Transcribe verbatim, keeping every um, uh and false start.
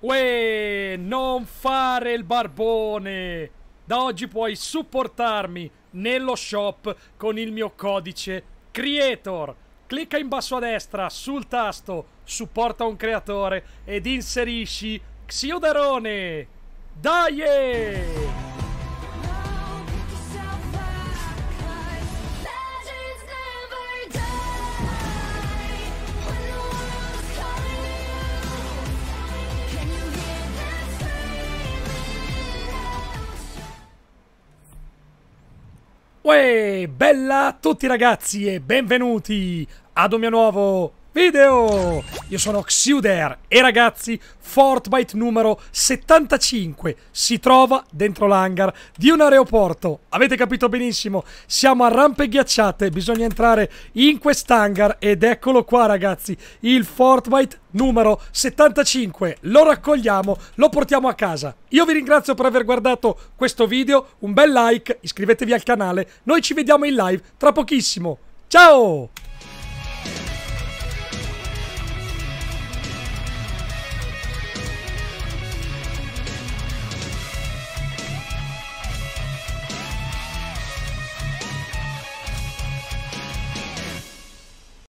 Uè, non fare il barbone! Da oggi puoi supportarmi nello shop con il mio codice Creator. Clicca in basso a destra sul tasto Supporta un creatore ed inserisci Xiuderone! Dai! Uè, bella a tutti ragazzi e benvenuti ad un mio nuovo video! Io sono Xiuder e ragazzi, Fortbyte numero settantacinque si trova dentro l'hangar di un aeroporto. Avete capito benissimo, siamo a rampe ghiacciate, bisogna entrare in quest'hangar ed eccolo qua ragazzi, il Fortbyte numero settantacinque. Lo raccogliamo, lo portiamo a casa. Io vi ringrazio per aver guardato questo video, un bel like, iscrivetevi al canale, noi ci vediamo in live tra pochissimo. Ciao!